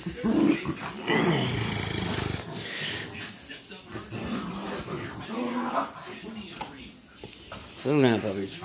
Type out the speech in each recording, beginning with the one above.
So now, puppies.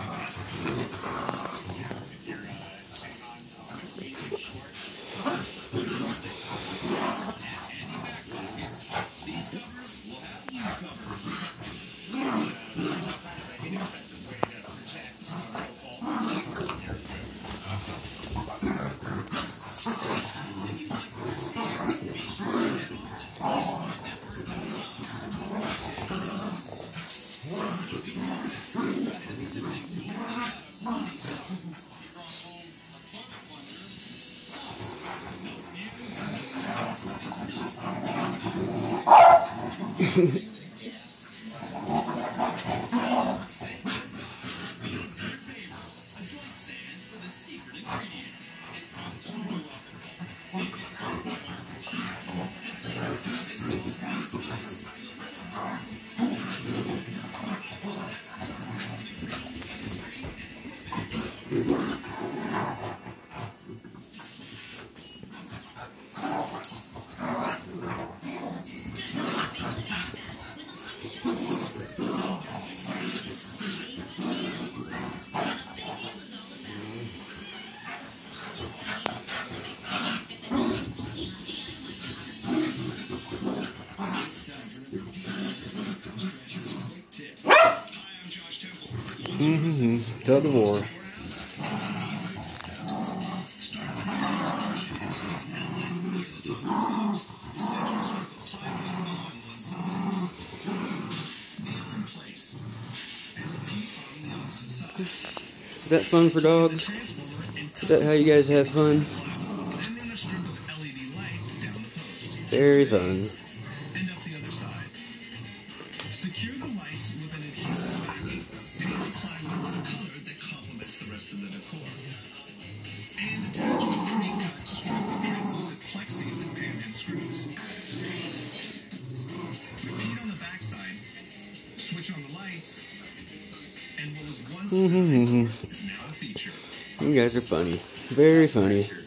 Tug of war. Is that fun for dogs? Is that how you guys have fun? Very fun. Secure the lights with an adhesive backing and apply one color that complements the rest of the decor. And attach a pre-cut strip of translucent plexi with pin and screws. Repeat on the backside. Switch on the lights. And what was once is now a feature. You guys are funny. Very funny.